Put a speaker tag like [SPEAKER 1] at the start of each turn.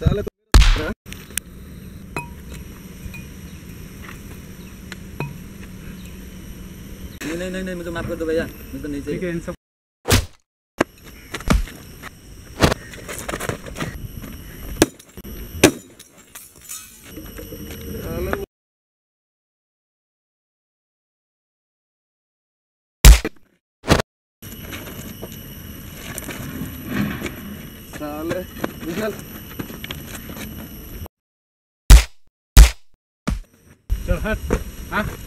[SPEAKER 1] साले तो
[SPEAKER 2] नहीं नहीं नहीं मुझे माफ कर दो भैया, मुझे तो नहीं चाहिए।
[SPEAKER 3] ठीक है इन सब
[SPEAKER 1] साले निकल।
[SPEAKER 3] चल हट। हाँ